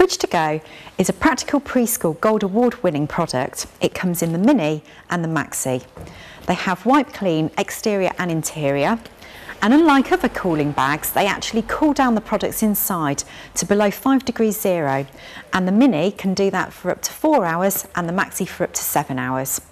Fridge to Go is a practical preschool Gold Award winning product. It comes in the Mini and the Maxi. They have wipe clean exterior and interior, and unlike other cooling bags, they actually cool down the products inside to below 5 degrees 0, and the Mini can do that for up to 4 hours and the Maxi for up to 7 hours.